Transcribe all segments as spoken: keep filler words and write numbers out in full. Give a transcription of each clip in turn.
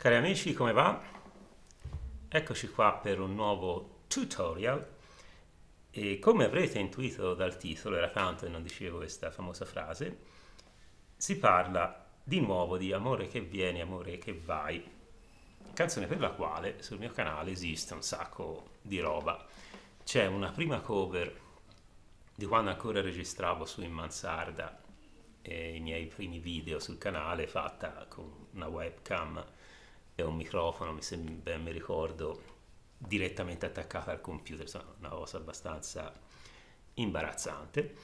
Cari amici, come va? Eccoci qua per un nuovo tutorial e come avrete intuito dal titolo, era tanto che non dicevo questa famosa frase, si parla di nuovo di Amore che vieni, amore che vai, canzone per la quale sul mio canale esiste un sacco di roba. C'è una prima cover di quando ancora registravo su in mansarda eh, i miei primi video sul canale, fatta con una webcam e un microfono, mi sembra, ben mi ricordo, direttamente attaccata al computer, insomma una cosa abbastanza imbarazzante,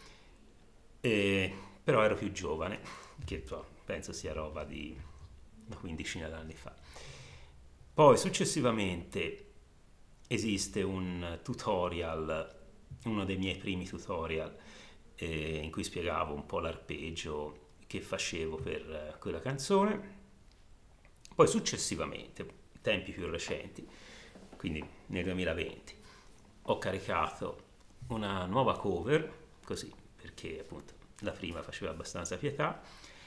e, però ero più giovane, che so, penso sia roba di una quindicina d'anni fa. Poi successivamente esiste un tutorial, uno dei miei primi tutorial, eh, in cui spiegavo un po' l'arpeggio che facevo per eh, quella canzone. Poi successivamente, tempi più recenti, quindi nel duemilaventi, ho caricato una nuova cover, così, perché appunto la prima faceva abbastanza pietà,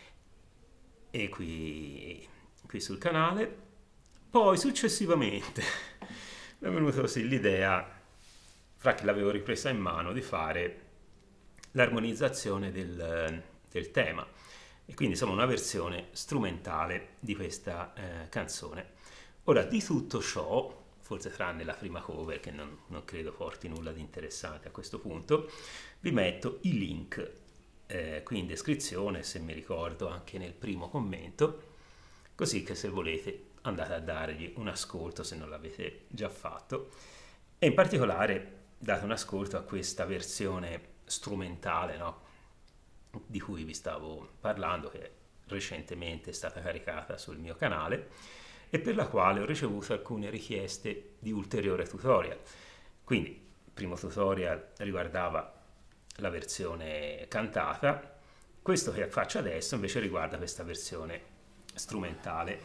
e qui, qui sul canale. Poi successivamente mi è venuta così l'idea, fra che l'avevo ripresa in mano, di fare l'armonizzazione del, del tema. E quindi insomma una versione strumentale di questa eh, canzone. Ora, di tutto ciò, forse tranne la prima cover che non, non credo porti nulla di interessante a questo punto, vi metto i link eh, qui in descrizione, se mi ricordo anche nel primo commento, così che se volete andate a dargli un ascolto se non l'avete già fatto, e in particolare date un ascolto a questa versione strumentale, no? Di cui vi stavo parlando, che recentemente è stata caricata sul mio canale e per la quale ho ricevuto alcune richieste di ulteriore tutorial. Quindi il primo tutorial riguardava la versione cantata, questo che faccio adesso invece riguarda questa versione strumentale.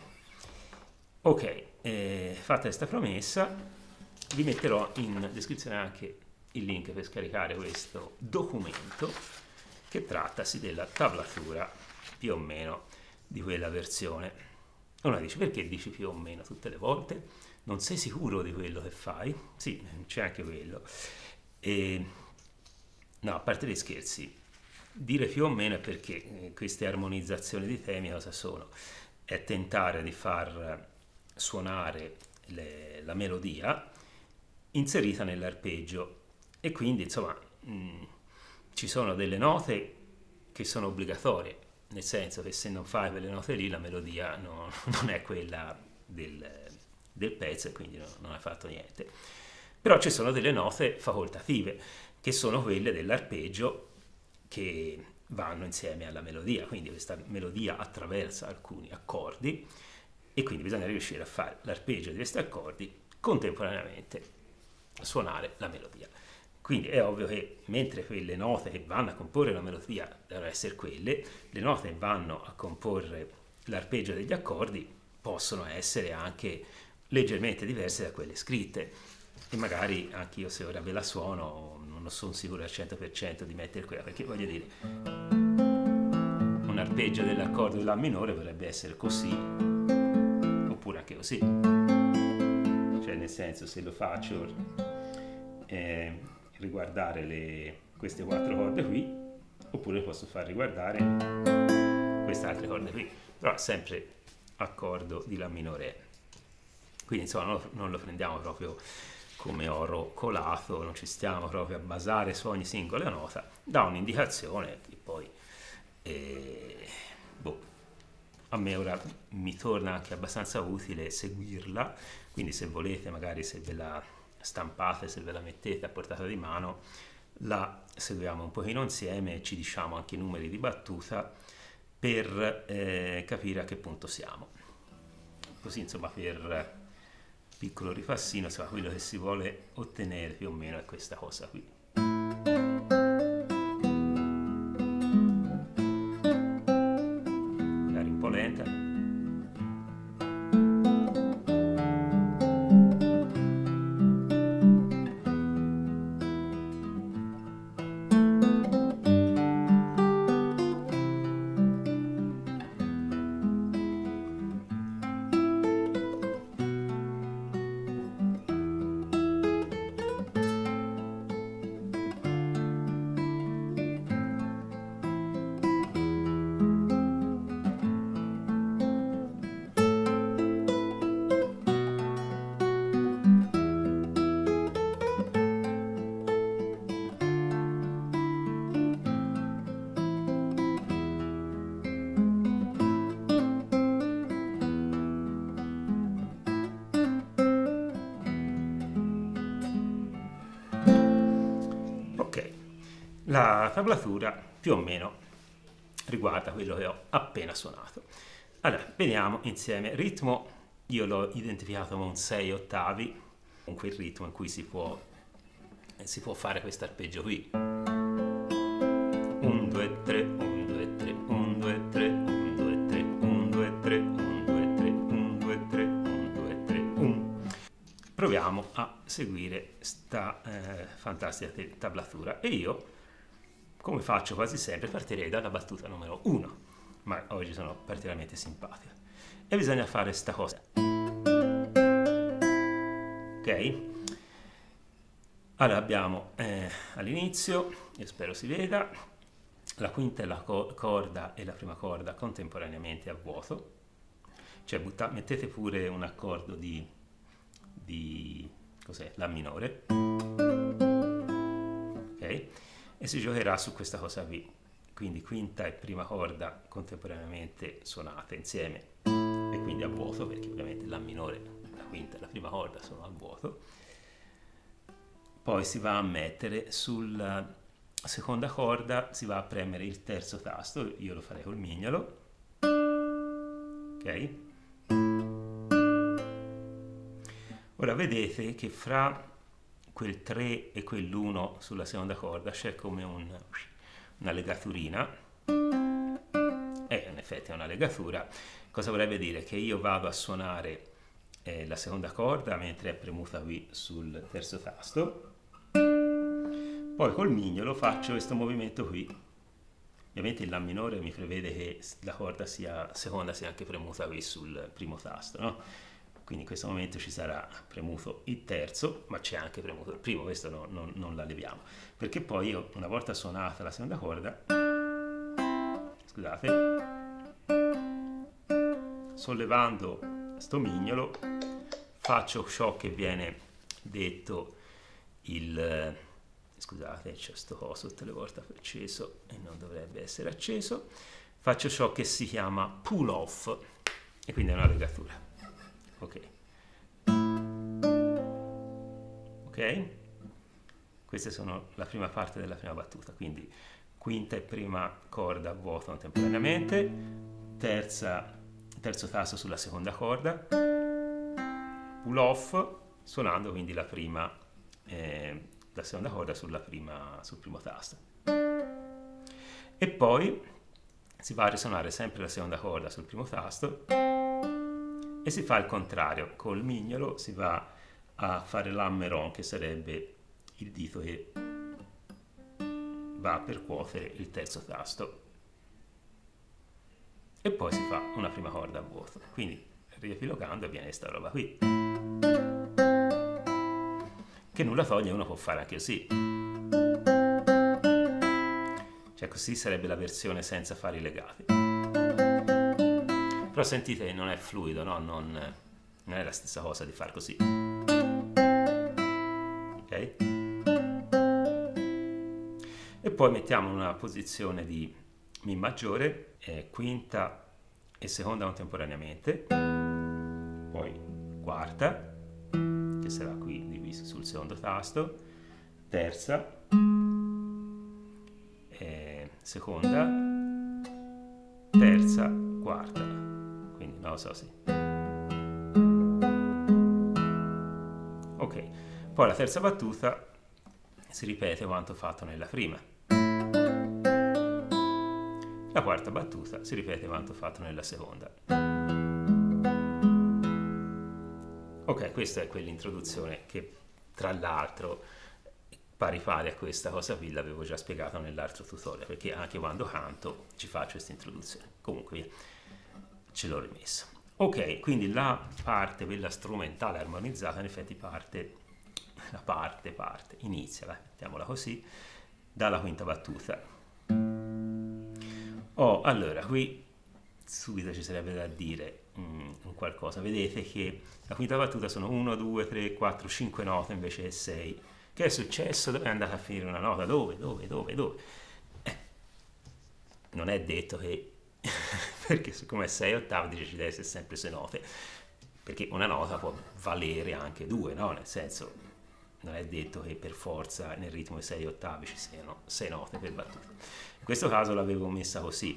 Ok, eh, fatta questa promessa, vi metterò in descrizione anche il link per scaricare questo documento, che trattasi della tablatura più o meno di quella versione. Uno dice: perché dici più o meno tutte le volte? Non sei sicuro di quello che fai? Sì, c'è anche quello. E, no, a parte gli scherzi, dire più o meno è perché queste armonizzazioni di temi cosa sono? È tentare di far suonare le, la melodia inserita nell'arpeggio, e quindi insomma mh, ci sono delle note che sono obbligatorie, nel senso che se non fai quelle note lì la melodia no, non è quella del, del pezzo, e quindi no, non hai fatto niente. Però ci sono delle note facoltative, che sono quelle dell'arpeggio, che vanno insieme alla melodia, quindi questa melodia attraversa alcuni accordi e quindi bisogna riuscire a fare l'arpeggio di questi accordi contemporaneamente, suonare la melodia. Quindi è ovvio che mentre quelle note che vanno a comporre la melodia devono essere quelle, le note che vanno a comporre l'arpeggio degli accordi possono essere anche leggermente diverse da quelle scritte, e magari anche io, se ora ve la suono, non sono sicuro al cento per cento di mettere quella, perché voglio dire, un arpeggio dell'accordo di La minore potrebbe essere così, oppure anche così, cioè nel senso, se lo faccio eh, riguardare le, queste quattro corde qui, oppure posso far riguardare queste altre corde qui, però sempre accordo di La minore. Quindi insomma non, non lo prendiamo proprio come oro colato, non ci stiamo proprio a basare su ogni singola nota, dà un'indicazione che poi eh, boh, a me ora mi torna anche abbastanza utile seguirla, quindi se volete, magari se ve la stampate, se ve la mettete a portata di mano, la seguiamo un pochino insieme e ci diciamo anche i numeri di battuta per eh, capire a che punto siamo. Così insomma, per piccolo ripassino, insomma, quello che si vuole ottenere più o meno è questa cosa qui. Magari un po' lenta. La tablatura più o meno riguarda quello che ho appena suonato. Allora, vediamo insieme. Ritmo, io l'ho identificato come un sei ottavi, con quel ritmo in cui si può, si può fare questo arpeggio qui. uno, due, tre, uno, due, tre, uno, due, tre, uno, due, tre, uno, due, tre, uno, due, tre, uno, due, tre, uno, due, tre, uno. Proviamo a seguire sta eh, fantastica tablatura e io, come faccio quasi sempre, partirei dalla battuta numero uno, ma oggi sono particolarmente simpatico. E bisogna fare sta cosa. Ok? Allora abbiamo eh, all'inizio, io spero si veda, la quinta e la co corda e la prima corda contemporaneamente a vuoto. Cioè butta, mettete pure un accordo di, di cos'è? La minore. Ok? E si giocherà su questa cosa qui, quindi quinta e prima corda contemporaneamente suonate insieme e quindi a vuoto, perché ovviamente la minore, la quinta e la prima corda sono a vuoto. Poi si va a mettere sulla seconda corda, si va a premere il terzo tasto, io lo farei col mignolo, ok? Ora vedete che fra quel tre e quell'uno sulla seconda corda c'è come un, una legaturina, e in effetti è una legatura. Cosa vorrebbe dire? Che io vado a suonare eh, la seconda corda mentre è premuta qui sul terzo tasto, poi col mignolo faccio questo movimento qui. Ovviamente il La minore mi prevede che la corda sia seconda sia anche premuta qui sul primo tasto, no? Quindi in questo momento ci sarà premuto il terzo, ma c'è anche premuto il primo, questo no, non, non la leviamo. Perché poi io, una volta suonata la seconda corda, scusate, sollevando sto mignolo, faccio ciò che viene detto il... Scusate, c'è sto coso tutte le volte acceso e non dovrebbe essere acceso. Faccio ciò che si chiama pull off, e quindi è una legatura. Ok, ok, queste sono la prima parte della prima battuta, quindi quinta e prima corda a vuoto contemporaneamente, terza, terzo tasto sulla seconda corda, pull off, suonando quindi la prima, eh, la seconda corda sulla prima, sul primo tasto, e poi si va a risuonare sempre la seconda corda sul primo tasto. E si fa il contrario, col mignolo si va a fare l'hammer-on, che sarebbe il dito che va a percuotere il terzo tasto, e poi si fa una prima corda a vuoto. Quindi riepilogando avviene questa roba qui, che nulla toglie, uno può fare anche così, cioè così sarebbe la versione senza fare i legati. Però sentite che non è fluido, no? Non, non è la stessa cosa di far così. Ok? E poi mettiamo una posizione di Mi maggiore, eh, quinta e seconda contemporaneamente, poi quarta, che sarà qui diviso sul secondo tasto, terza, eh, seconda, terza, quarta. Quindi non lo so, sì. Ok, poi la terza battuta si ripete quanto fatto nella prima. La quarta battuta si ripete quanto fatto nella seconda. Ok, questa è quell'introduzione che tra l'altro pari pari a questa cosa qui l'avevo già spiegato nell'altro tutorial, perché anche quando canto ci faccio questa introduzione. Comunque ce l'ho rimesso. Ok, quindi la parte, quella strumentale armonizzata, in effetti parte, la parte, parte, inizia, vai, mettiamola così, dalla quinta battuta. Oh, allora, qui subito ci sarebbe da dire mm, un qualcosa. Vedete che la quinta battuta sono uno, due, tre, quattro, cinque note invece che sei. Che è successo? Dove è andata a finire una nota? Dove, dove, dove, dove? Eh, non è detto che perché siccome è sei ottavi dice ci deve essere sempre sei note, perché una nota può valere anche due, no? Nel senso, non è detto che per forza nel ritmo di sei ottavi ci siano sei note per battuta. In questo caso l'avevo messa così: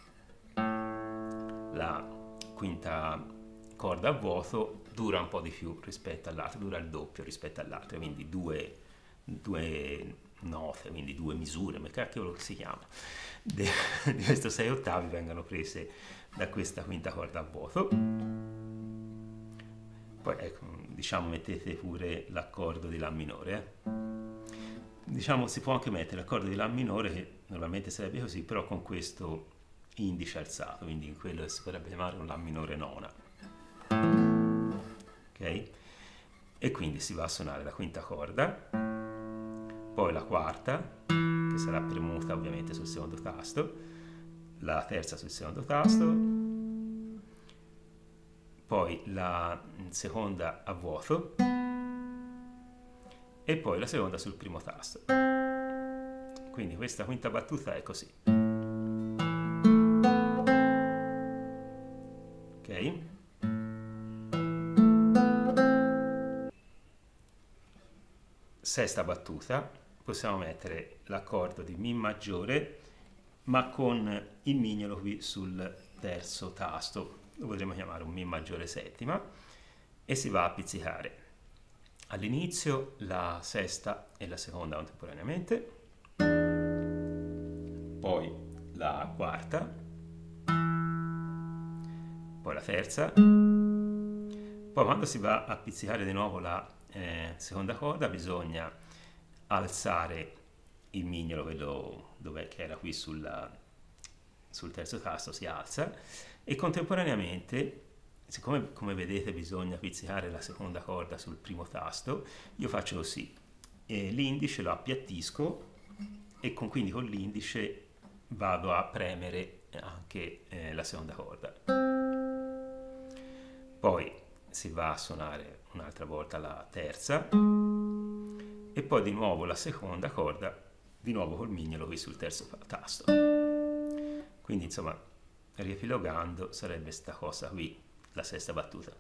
la quinta corda a vuoto dura un po' di più rispetto all'altra, dura il doppio rispetto all'altra, quindi due, due note, quindi due misure, ma che si chiama, di questo sei ottavi vengono prese da questa quinta corda a vuoto. Poi ecco, diciamo mettete pure l'accordo di La minore, eh. Diciamo si può anche mettere l'accordo di La minore, che normalmente sarebbe così, però con questo indice alzato, quindi in quello che si potrebbe chiamare un La minore nona. Ok? E quindi si va a suonare la quinta corda, poi la quarta, che sarà premuta ovviamente sul secondo tasto, la terza sul secondo tasto, poi la seconda a vuoto e poi la seconda sul primo tasto. Quindi questa quinta battuta è così. Ok? Sesta battuta, possiamo mettere l'accordo di Mi maggiore, ma con il mignolo qui sul terzo tasto, lo potremmo chiamare un Mi maggiore settima, e si va a pizzicare all'inizio la sesta e la seconda contemporaneamente, poi la quarta, poi la terza, poi quando si va a pizzicare di nuovo la eh, seconda corda bisogna alzare il mignolo, quello dove, che era qui sulla, sul terzo tasto, si alza, e contemporaneamente, siccome come vedete bisogna pizzicare la seconda corda sul primo tasto, io faccio così: l'indice lo appiattisco e con, quindi con l'indice vado a premere anche eh, la seconda corda. Poi si va a suonare un'altra volta la terza e poi di nuovo la seconda corda, di nuovo col mignolo qui sul terzo tasto. Quindi insomma, riepilogando, sarebbe sta cosa qui, la sesta battuta.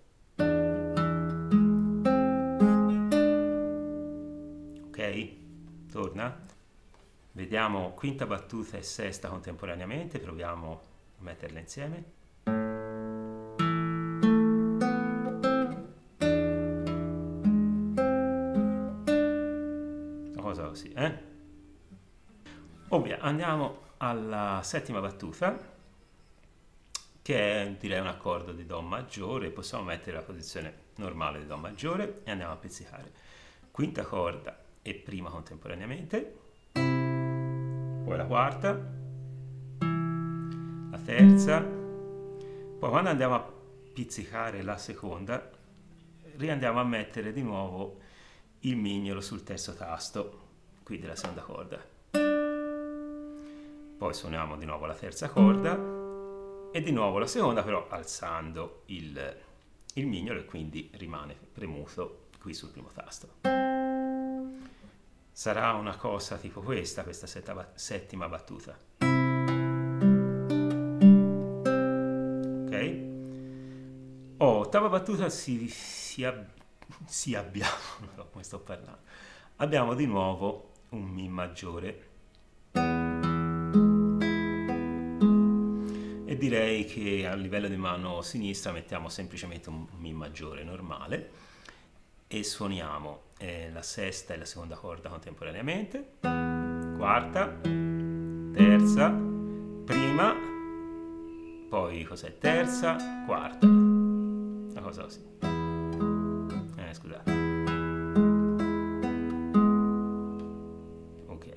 Ok? Torna? Vediamo quinta battuta e sesta contemporaneamente, proviamo a metterle insieme. Una cosa così, eh? Ovvio, andiamo alla settima battuta, che è direi un accordo di Do maggiore, possiamo mettere la posizione normale di Do maggiore e andiamo a pizzicare quinta corda e prima contemporaneamente, poi la quarta, la terza, poi quando andiamo a pizzicare la seconda riandiamo a mettere di nuovo il mignolo sul terzo tasto qui della seconda corda, poi suoniamo di nuovo la terza corda e di nuovo la seconda, però alzando il, il mignolo, e quindi rimane premuto qui sul primo tasto. Sarà una cosa tipo questa, questa setta, settima battuta. Ok? Oh, ottava battuta si, si, ab, si abbiamo, non so come sto parlando, abbiamo di nuovo un Mi maggiore. E direi che a livello di mano sinistra mettiamo semplicemente un Mi maggiore normale e suoniamo eh, la sesta e la seconda corda contemporaneamente, quarta, terza, prima, poi cos'è? Terza, quarta, una cosa così. Eh, scusate. Ok.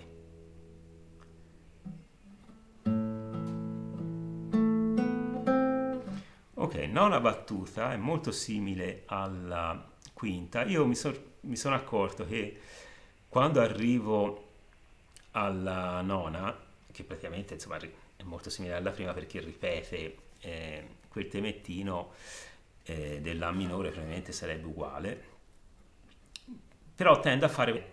Ok, nona battuta è molto simile alla quinta. Io mi, so, mi sono accorto che quando arrivo alla nona, che praticamente insomma è molto simile alla prima perché ripete eh, quel temettino eh, della minore, praticamente sarebbe uguale, però tendo a fare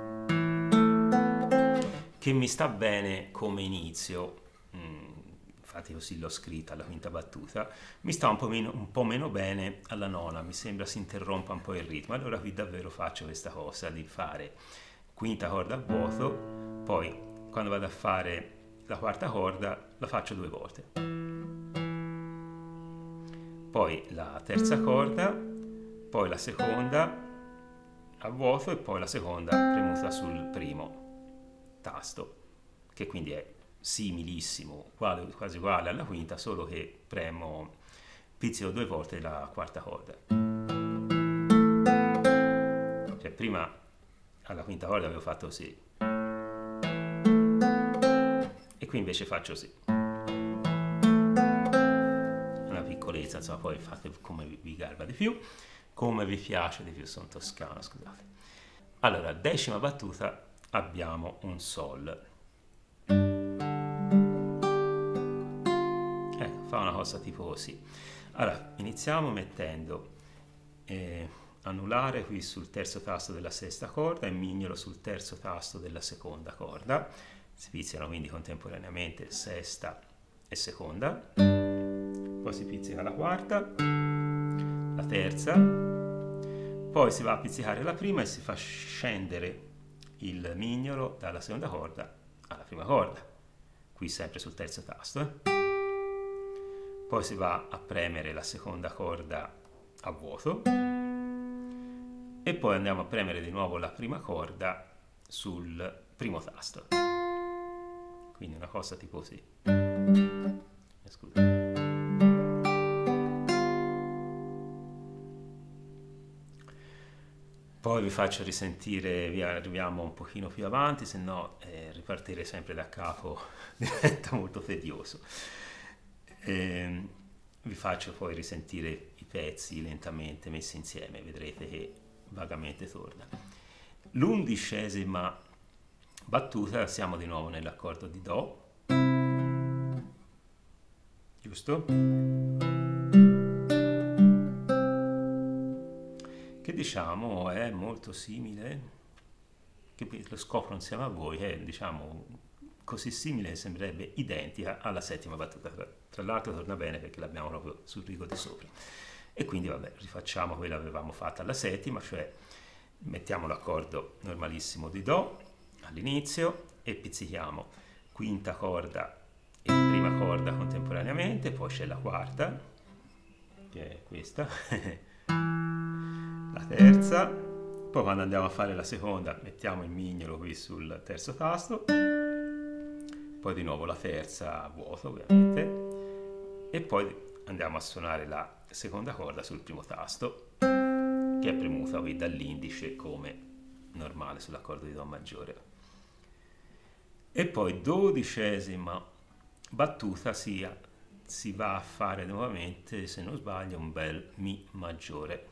che mi sta bene come inizio, mm, infatti così l'ho scritta alla quinta battuta, mi sta un po' meno, un po' meno bene alla nona, mi sembra si interrompa un po' il ritmo, allora qui davvero faccio questa cosa di fare quinta corda a vuoto, poi quando vado a fare la quarta corda la faccio due volte, poi la terza corda, poi la seconda a vuoto e poi la seconda premuta sul primo tasto, che quindi è similissimo, uguale, quasi uguale alla quinta, solo che premo, pizzico due volte la quarta corda. Cioè prima alla quinta corda avevo fatto così, e qui invece faccio così. Una piccolezza, insomma, poi fate come vi garba di più, come vi piace di più, sono toscano, scusate. Allora, decima battuta abbiamo un Sol. Fa una cosa tipo così. Allora, iniziamo mettendo eh, anulare qui sul terzo tasto della sesta corda e mignolo sul terzo tasto della seconda corda. Si pizziano quindi contemporaneamente sesta e seconda. Poi si pizzica la quarta, la terza, poi si va a pizzicare la prima e si fa scendere il mignolo dalla seconda corda alla prima corda. Qui sempre sul terzo tasto. Eh. Poi si va a premere la seconda corda a vuoto e poi andiamo a premere di nuovo la prima corda sul primo tasto. Quindi una cosa tipo così. Scusa. Poi vi faccio risentire, vi arriviamo un pochino più avanti, se no eh, ripartire sempre da capo diventa molto tedioso. Eh, vi faccio poi risentire i pezzi lentamente messi insieme, vedrete che vagamente torna. L'undicesima battuta siamo di nuovo nell'accordo di Do, giusto? Che diciamo è molto simile, che lo scopro insieme a voi, è diciamo così simile, sembrerebbe identica alla settima battuta. Tra l'altro torna bene perché l'abbiamo proprio sul rigo di sopra. E quindi vabbè, rifacciamo quella che avevamo fatta alla settima, cioè mettiamo l'accordo normalissimo di Do all'inizio e pizzichiamo quinta corda e prima corda contemporaneamente, poi c'è la quarta, che è questa, la terza, poi quando andiamo a fare la seconda mettiamo il mignolo qui sul terzo tasto, poi di nuovo la terza a vuoto ovviamente, e poi andiamo a suonare la seconda corda sul primo tasto, che è premuta qui dall'indice come normale sull'accordo di Do maggiore. E poi dodicesima battuta si, si va a fare nuovamente, se non sbaglio, un bel Mi maggiore.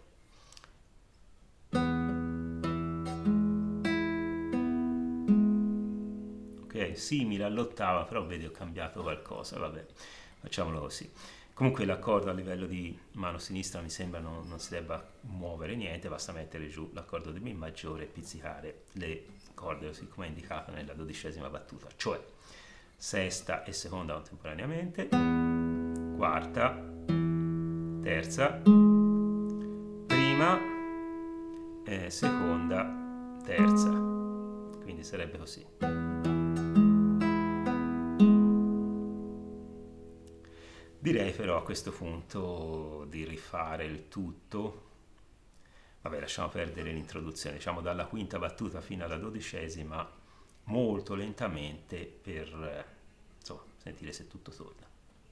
Ok, simile all'ottava, però vedi ho cambiato qualcosa, vabbè, facciamolo così. Comunque l'accordo a livello di mano sinistra mi sembra non, non si debba muovere niente, basta mettere giù l'accordo di Mi maggiore e pizzicare le corde così come è indicato nella dodicesima battuta, cioè sesta e seconda contemporaneamente, quarta, terza, prima, eh, seconda, terza, quindi sarebbe così. Direi però a questo punto di rifare il tutto, vabbè lasciamo perdere l'introduzione, diciamo dalla quinta battuta fino alla dodicesima, molto lentamente per insomma, sentire se tutto torna.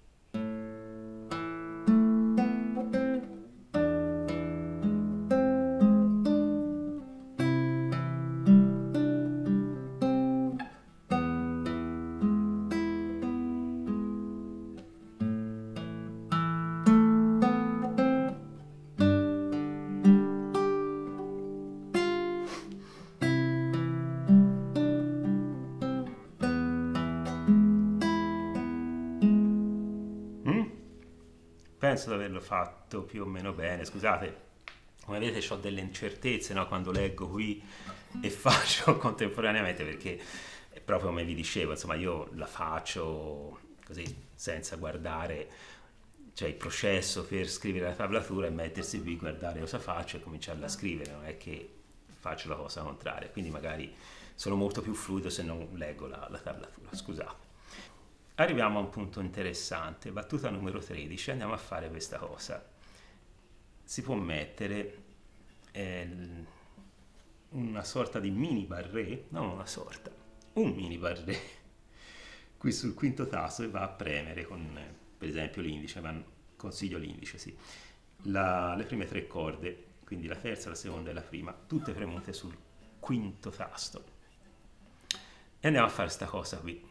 Penso di averlo fatto più o meno bene, scusate, come vedete ho delle incertezze, no? Quando leggo qui e faccio contemporaneamente, perché è proprio come vi dicevo, insomma io la faccio così senza guardare, cioè il processo per scrivere la tablatura è mettersi qui, guardare cosa faccio e cominciarla a scrivere, non è che faccio la cosa contraria, quindi magari sono molto più fluido se non leggo la, la tablatura, scusate. Arriviamo a un punto interessante, battuta numero tredici, andiamo a fare questa cosa. Si può mettere eh, una sorta di mini barré, non una sorta, un mini barré qui sul quinto tasto e va a premere con, per esempio, l'indice, ma consiglio l'indice, sì, la, le prime tre corde, quindi la terza, la seconda e la prima, tutte premute sul quinto tasto. E andiamo a fare questa cosa qui.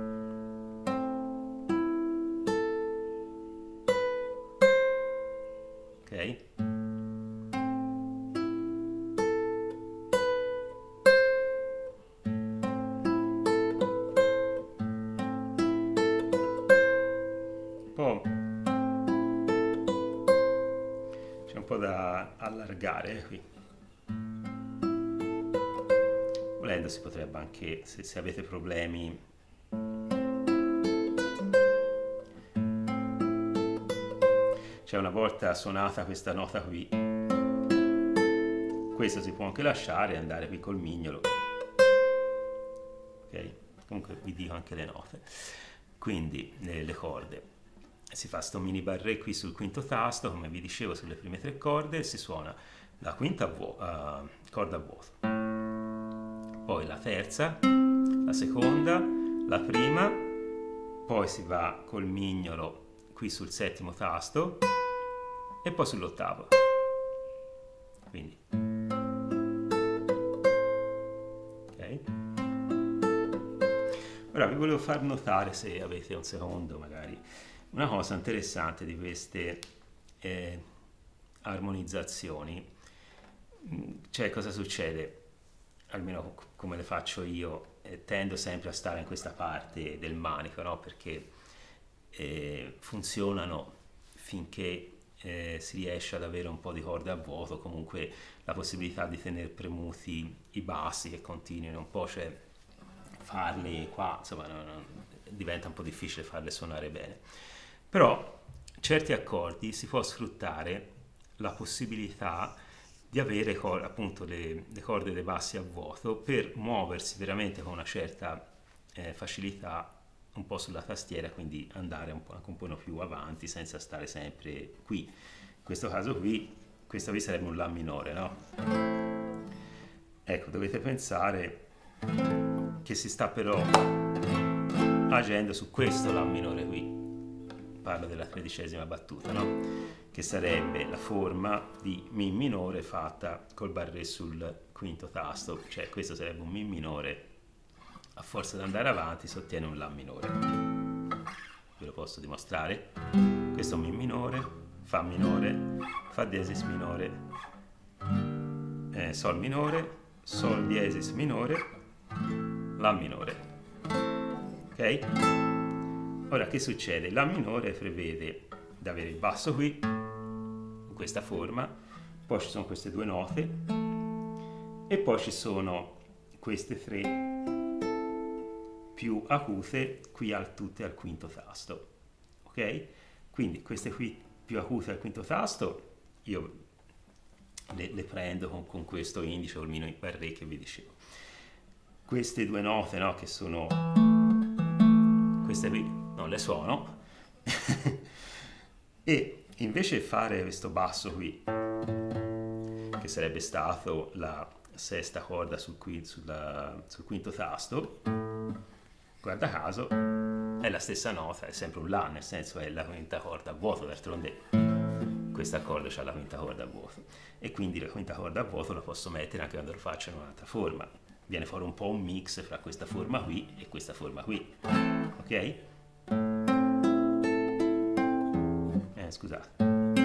Ok? Poi c'è un po' da allargare qui. Volendo si potrebbe anche, se, se avete problemi, cioè una volta suonata questa nota qui, questo si può anche lasciare e andare qui col mignolo. Ok? Comunque vi dico anche le note. Quindi le, le corde. Si fa sto mini barré qui sul quinto tasto, come vi dicevo, sulle prime tre corde, e si suona la quinta vuo- uh, corda a vuoto, poi la terza, la seconda, la prima, poi si va col mignolo qui sul settimo tasto e poi sull'ottavo. Quindi ok. Ora vi volevo far notare, se avete un secondo magari, una cosa interessante di queste eh, armonizzazioni. Cioè, cosa succede? Almeno come le faccio io, eh, tendo sempre a stare in questa parte del manico, no? Perché eh, funzionano finché eh, si riesce ad avere un po' di corde a vuoto, comunque la possibilità di tenere premuti i bassi che continuino un po', cioè farli qua, insomma, non, non, diventa un po' difficile farle suonare bene. Però certi accordi si può sfruttare la possibilità di avere appunto le, le corde dei bassi a vuoto per muoversi veramente con una certa eh, facilità un po' sulla tastiera, quindi andare un po', anche un po' più avanti senza stare sempre qui. In questo caso qui, questo qui sarebbe un La minore, no? Ecco, dovete pensare che si sta però agendo su questo La minore qui. Parlo della tredicesima battuta, no? Che sarebbe la forma di Mi minore fatta col barré sul quinto tasto, cioè questo sarebbe un Mi minore, a forza di andare avanti si ottiene un La minore. Ve lo posso dimostrare? Questo è un Mi minore, Fa minore, Fa diesis minore, eh, Sol minore, Sol diesis minore, La minore. Ok? Ora che succede? La minore prevede di avere il basso qui, in questa forma, poi ci sono queste due note e poi ci sono queste tre più acute qui al, tutte al quinto tasto. Ok? Quindi queste qui più acute al quinto tasto io le, le prendo con, con questo indice o il mini barré che vi dicevo. Queste due note, no, che sono queste qui, non le suono. E invece di fare questo basso qui, che sarebbe stato la sesta corda sul, qui, sulla, sul quinto tasto, guarda caso è la stessa nota, è sempre un La, nel senso è la quinta corda a vuoto, d'altronde questo accordo c'ha la quinta corda a vuoto, e quindi la quinta corda a vuoto la posso mettere anche quando lo faccio in un'altra forma. Viene fuori un po' un mix fra questa forma qui e questa forma qui, ok? Eh, scusate.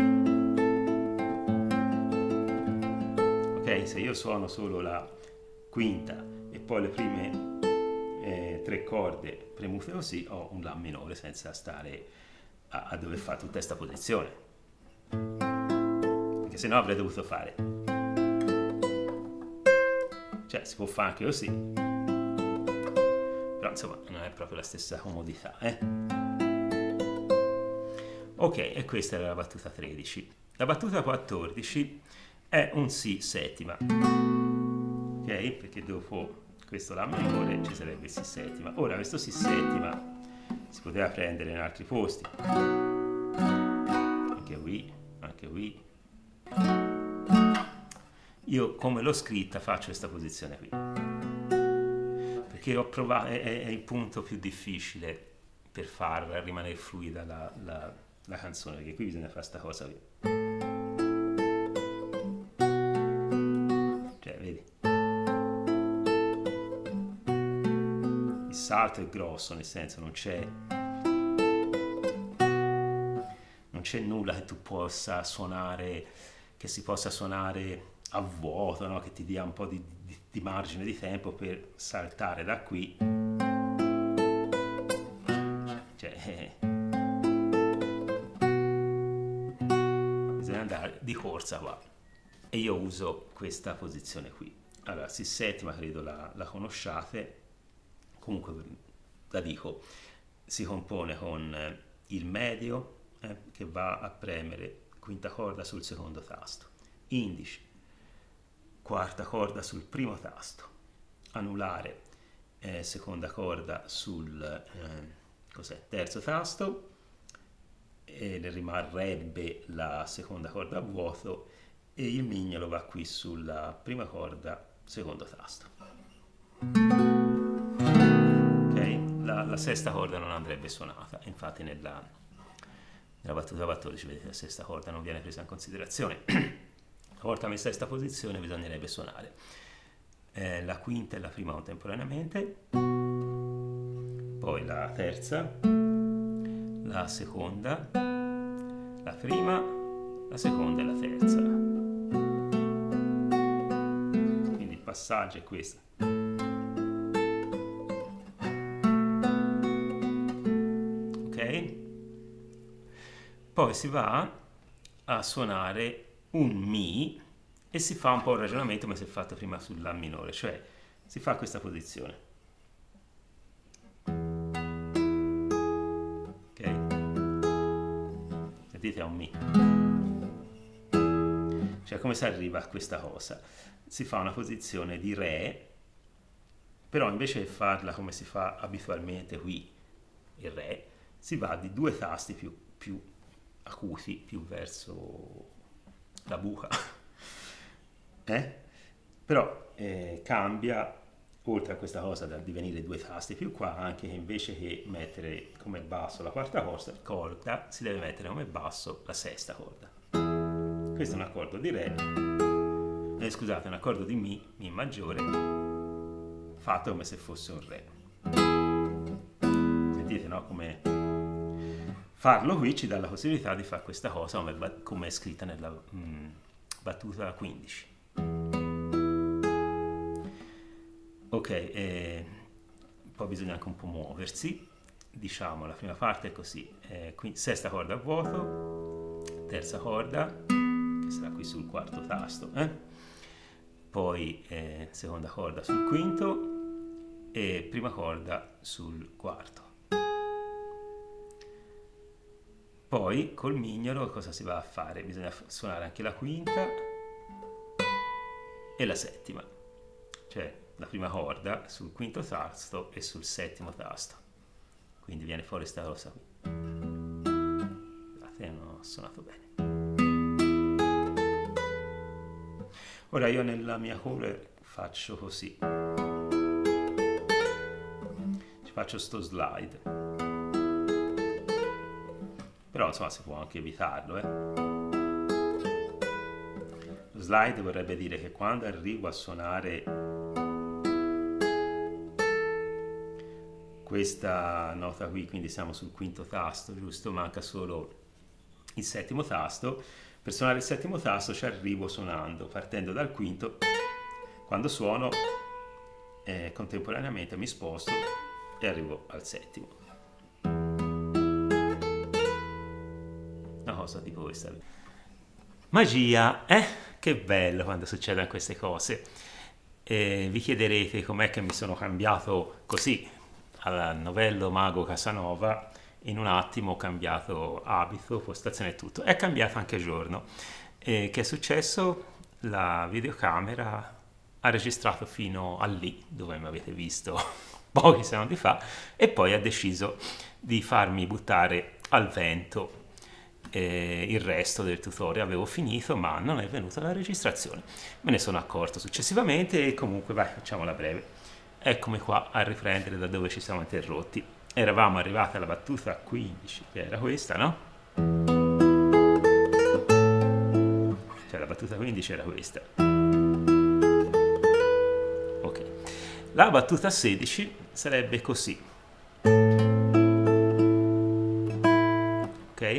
Ok, se io suono solo la quinta e poi le prime eh, tre corde premute così, ho un La minore senza stare a, a dover fare tutta questa posizione, perché se no avrei dovuto fare, cioè si può fare anche così, però insomma non è proprio la stessa comodità, eh? Ok, e questa era la battuta tredici. La battuta quattordici è un Si settima, ok? Perché dopo questo La minore ci sarebbe il Si settima. Ora questo Si settima si poteva prendere in altri posti, anche qui, anche qui. Io come l'ho scritta faccio questa posizione qui, perché ho provato, è, è il punto più difficile per far rimanere fluida la, la, la canzone, perché qui bisogna fare questa cosa qui. Cioè, vedi? Il salto è grosso, nel senso non c'è non c'è nulla che tu possa suonare, che si possa suonare a vuoto, no? Che ti dia un po' di, di, di margine di tempo per saltare da qui. Cioè, eh, bisogna andare di corsa qua. E io uso questa posizione qui. Allora, Si settima credo la, la conosciate, comunque la dico, si compone con eh, il medio eh, che va a premere quinta corda sul secondo tasto, indice, quarta corda sul primo tasto, anulare, eh, seconda corda sul eh, cos'è, terzo tasto, e ne rimarrebbe la seconda corda a vuoto e il mignolo va qui sulla prima corda, secondo tasto. Ok? La, la sesta corda non andrebbe suonata, infatti nella, nella battuta quattordici vedete la sesta corda non viene presa in considerazione. Una volta messa in questa posizione bisognerebbe suonare eh, la quinta e la prima contemporaneamente, poi la terza, la seconda, la prima, la seconda e la terza. Quindi il passaggio è questo. Ok? Poi si va a suonare un Mi e si fa un po' un ragionamento come si è fatto prima sul La minore, cioè si fa questa posizione. Ok? Sentite, è un Mi. Cioè come si arriva a questa cosa? Si fa una posizione di Re, però invece di farla come si fa abitualmente qui, il Re, si va di due tasti più, più acuti, più verso la buca, eh? Però eh, cambia, oltre a questa cosa da divenire due tasti più qua, anche che invece che mettere come basso la quarta corda, corda si deve mettere come basso la sesta corda. Questo è un accordo di Re, eh, scusate, un accordo di Mi, Mi maggiore, fatto come se fosse un Re. Sentite, no? Come farlo qui ci dà la possibilità di fare questa cosa come, come è scritta nella mm, battuta quindici. Ok, eh, poi bisogna anche un po' muoversi. Diciamo, la prima parte è così, eh, quindi, sesta corda a vuoto, terza corda, che sarà qui sul quarto tasto, eh? Poi eh, seconda corda sul quinto e prima corda sul quarto. Poi col mignolo cosa si va a fare? Bisogna suonare anche la quinta e la settima, cioè la prima corda sul quinto tasto e sul settimo tasto, quindi viene fuori sta cosa qui. Guardate, non ho suonato bene. Ora io nella mia core faccio così, ci faccio sto slide. Però insomma si può anche evitarlo, eh. Lo slide vorrebbe dire che quando arrivo a suonare questa nota qui, quindi siamo sul quinto tasto, giusto? Manca solo il settimo tasto. Per suonare il settimo tasto ci arrivo suonando, partendo dal quinto. Quando suono eh, contemporaneamente mi sposto e arrivo al settimo. Una cosa tipo questa. Magia, eh? Che bello quando succedono queste cose. E vi chiederete com'è che mi sono cambiato così al novello mago Casanova in un attimo ho cambiato abito, postazione e tutto. È cambiato anche giorno. E che è successo? La videocamera ha registrato fino a lì, dove mi avete visto pochi secondi fa, e poi ha deciso di farmi buttare al vento eh, il resto del tutorial. Avevo finito, ma non è venuta la registrazione. Me ne sono accorto successivamente e comunque, vai, facciamola breve. Eccomi qua a riprendere da dove ci siamo interrotti. Eravamo arrivati alla battuta quindici, che era questa, no? Cioè la battuta quindici era questa. Ok. La battuta sedici sarebbe così. Ok?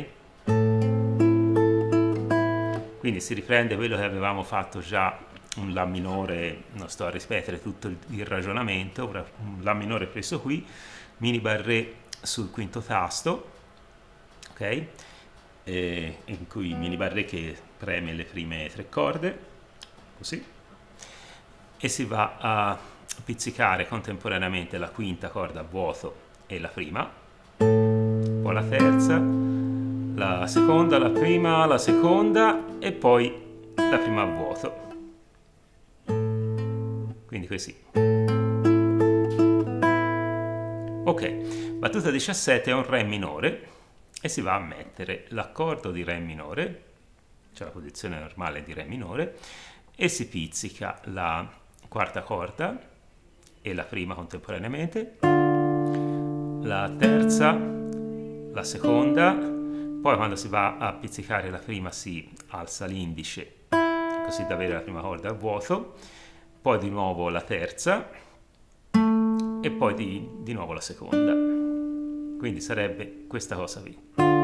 Quindi si riprende quello che avevamo fatto già, un La minore, non sto a ripetere tutto il, il ragionamento, un La minore preso qui, mini barré sul quinto tasto, ok? E in cui mini barré che preme le prime tre corde, così, e si va a pizzicare contemporaneamente la quinta corda a vuoto e la prima, poi la terza, la seconda, la prima, la seconda e poi la prima a vuoto. Quindi così. Ok, battuta diciassette è un Re minore e si va a mettere l'accordo di Re minore, cioè la posizione normale di Re minore, e si pizzica la quarta corda e la prima contemporaneamente, la terza, la seconda, poi quando si va a pizzicare la prima si alza l'indice così da avere la prima corda a vuoto, poi di nuovo la terza e poi di, di nuovo la seconda. Quindi sarebbe questa cosa qui.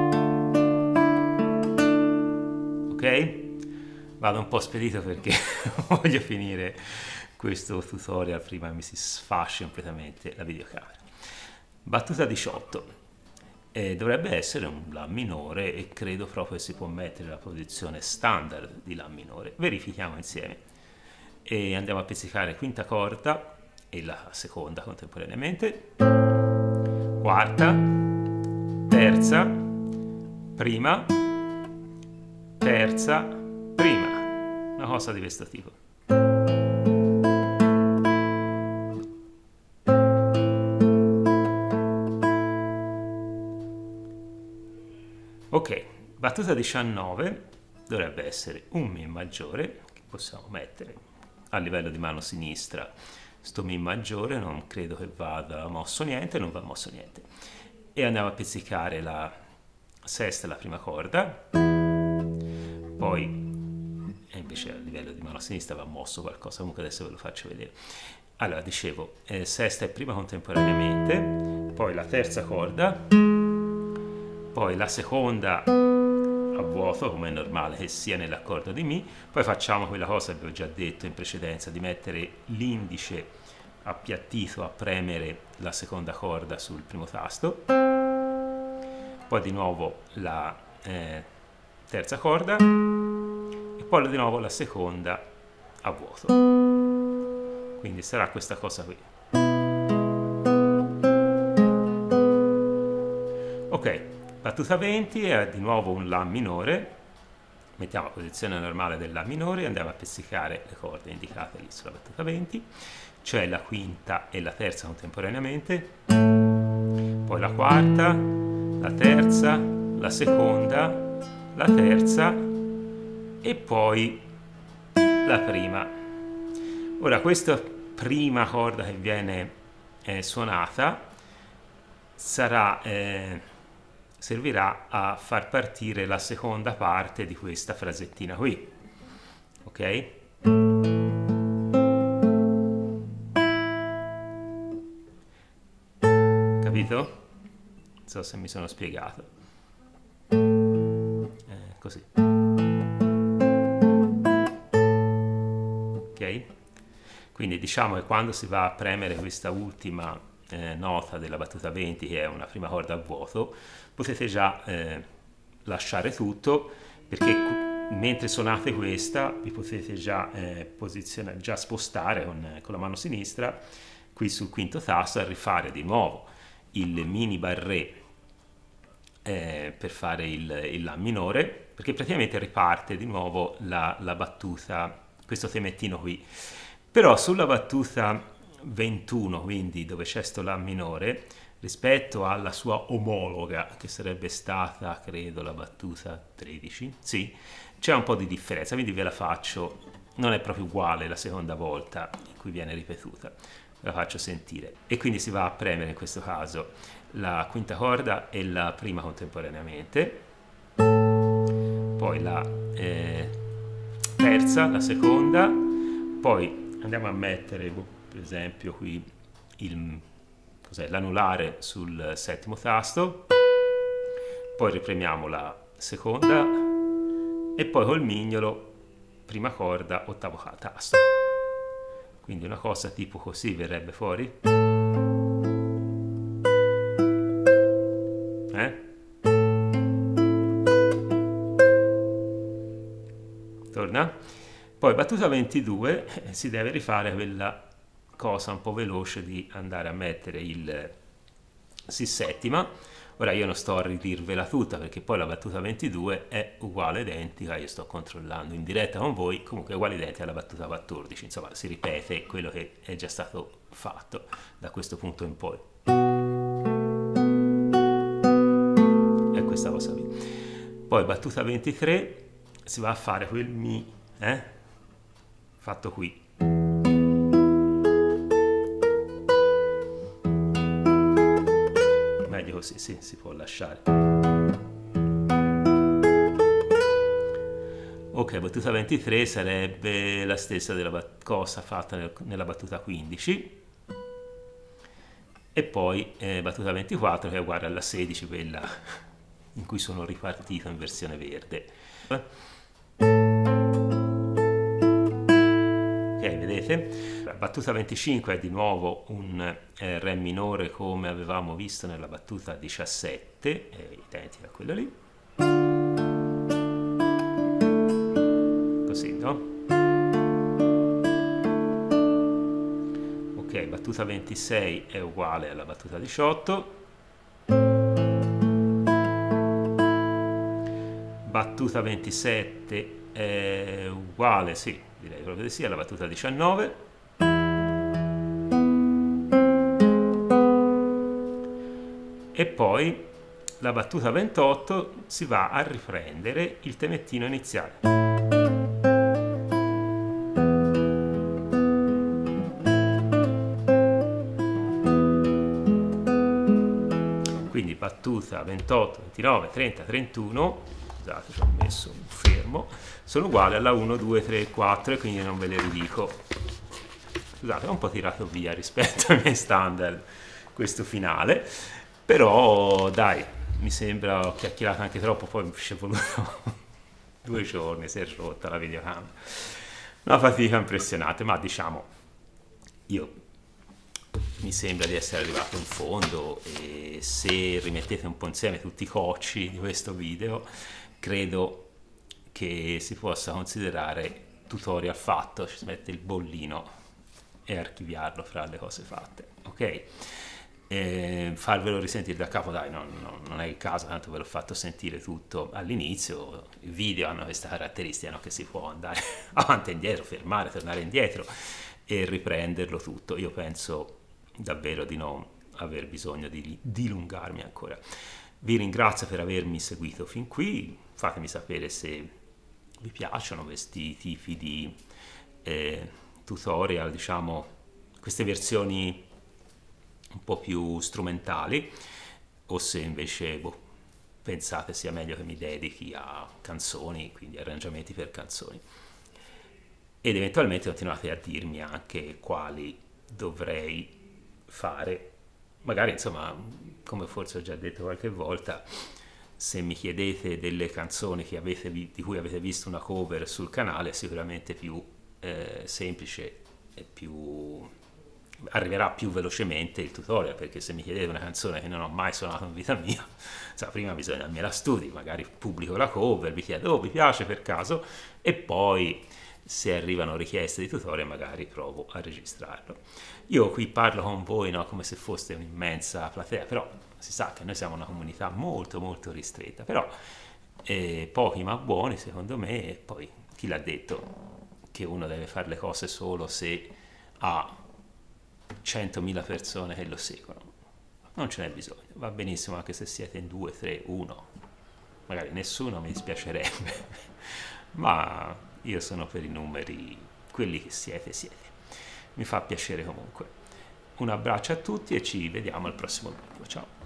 Ok? Vado un po' spedito perché voglio finire questo tutorial prima che mi si sfasci completamente la videocamera. Battuta diciotto. Eh, dovrebbe essere un La minore e credo proprio che si può mettere la posizione standard di La minore. Verifichiamo insieme. E andiamo a pizzicare quinta corda e la seconda contemporaneamente, quarta, terza, prima, terza, prima, una cosa di questo tipo. Ok, battuta diciannove dovrebbe essere un Mi maggiore che possiamo mettere a livello di mano sinistra. Sto Mi maggiore non credo che vada mosso niente, non va mosso niente. E andiamo a pizzicare la sesta e la prima corda, poi e invece a livello di mano sinistra va mosso qualcosa, comunque adesso ve lo faccio vedere. Allora, dicevo, eh, sesta e prima contemporaneamente, poi la terza corda, poi la seconda a vuoto, come è normale che sia nell'accordo di Mi, poi facciamo quella cosa che vi ho già detto in precedenza, di mettere l'indice appiattito a premere la seconda corda sul primo tasto, poi di nuovo la eh, terza corda e poi di nuovo la seconda a vuoto. Quindi sarà questa cosa qui. Ok, battuta venti è di nuovo un La minore, mettiamo la posizione normale del La minore e andiamo a pizzicare le corde indicate lì sulla battuta venti, cioè la quinta e la terza contemporaneamente, poi la quarta, la terza, la seconda, la terza e poi la prima. Ora questa prima corda che viene eh, suonata sarà... Eh, servirà a far partire la seconda parte di questa frasettina qui, ok? Capito? Non so se mi sono spiegato. Eh, così. Ok? Quindi diciamo che quando si va a premere questa ultima Eh, nota della battuta venti, che è una prima corda a vuoto, potete già eh, lasciare tutto, perché mentre suonate questa vi potete già eh, posizionare, già spostare con, con la mano sinistra qui sul quinto tasto e rifare di nuovo il mini barré eh, per fare il, il La minore, perché praticamente riparte di nuovo la, la battuta, questo temettino qui. Però sulla battuta ventuno, quindi dove c'è sto La minore, rispetto alla sua omologa, che sarebbe stata, credo, la battuta tredici, sì, c'è un po' di differenza, quindi ve la faccio, non è proprio uguale la seconda volta in cui viene ripetuta, ve la faccio sentire. E quindi si va a premere in questo caso la quinta corda e la prima contemporaneamente, poi la eh, terza, la seconda, poi andiamo a mettere per esempio qui il, cos'è, l'anulare sul settimo tasto, poi ripremiamo la seconda e poi col mignolo prima corda, ottavo tasto. Quindi una cosa tipo così verrebbe fuori. Eh? Torna. Poi battuta ventidue eh, si deve rifare quella cosa un po' veloce di andare a mettere il si settima. Ora io non sto a ridirvela tutta perché poi la battuta ventidue è uguale identica, io sto controllando in diretta con voi, comunque è uguale identica alla battuta quattordici, insomma si ripete quello che è già stato fatto da questo punto in poi. È questa cosa qui. Poi battuta ventitré si va a fare quel Mi, eh? Fatto qui. Meglio così, sì, si può lasciare. Ok, battuta ventitré sarebbe la stessa della cosa fatta nel, nella battuta quindici. E poi eh, battuta ventiquattro che è uguale alla sedici, quella in cui sono ripartito in versione verde. Ok, vedete? La battuta venticinque è di nuovo un eh, Re minore come avevamo visto nella battuta diciassette, è identica a quella lì. Così, no? Ok, battuta ventisei è uguale alla battuta diciotto. Battuta ventisette è uguale, sì, direi proprio di sì, alla battuta diciannove. E poi la battuta ventotto si va a riprendere il temettino iniziale. Quindi battuta ventotto, ventinove, trenta, trentuno, scusate ci ho messo un fermo, sono uguali alla uno, due, tre, quattro e quindi non ve le ridico. Scusate, ho un po' tirato via rispetto ai miei standard questo finale, però dai, mi sembra ho chiacchierato anche troppo, poi mi ci è voluto due giorni, si è rotta la videocamera. Una fatica impressionante, ma diciamo, io mi sembra di essere arrivato in fondo e se rimettete un po' insieme tutti i cocci di questo video, credo che si possa considerare tutorial fatto, ci si mette il bollino e archiviarlo fra le cose fatte, ok? E farvelo risentire da capo, dai, non, non, non è il caso, tanto ve l'ho fatto sentire tutto all'inizio. I video hanno questa caratteristica, no? Che si può andare avanti e indietro, fermare, tornare indietro e riprenderlo tutto. Io penso davvero di non aver bisogno di dilungarmi ancora. Vi ringrazio per avermi seguito fin qui, fatemi sapere se vi piacciono questi tipi di eh, tutorial, diciamo, queste versioni un po' più strumentali, o se invece boh, pensate sia meglio che mi dedichi a canzoni, quindi arrangiamenti per canzoni. Ed eventualmente continuate a dirmi anche quali dovrei fare, magari insomma, come forse ho già detto qualche volta, se mi chiedete delle canzoni che avete, di cui avete visto una cover sul canale, è sicuramente più eh, semplice e più arriverà più velocemente il tutorial, perché se mi chiedete una canzone che non ho mai suonato in vita mia, cioè, prima bisogna me la studi, magari pubblico la cover, vi chiedo oh vi piace per caso e poi se arrivano richieste di tutorial magari provo a registrarlo. Io qui parlo con voi, no, come se foste un'immensa platea, però si sa che noi siamo una comunità molto molto ristretta, però eh, pochi ma buoni secondo me, e poi chi l'ha detto che uno deve fare le cose solo se ha centomila persone che lo seguono? Non ce n'è bisogno, va benissimo anche se siete in due, tre, uno, magari nessuno, mi dispiacerebbe, ma io sono per i numeri, quelli che siete, siete. Mi fa piacere comunque. Un abbraccio a tutti e ci vediamo al prossimo video, ciao!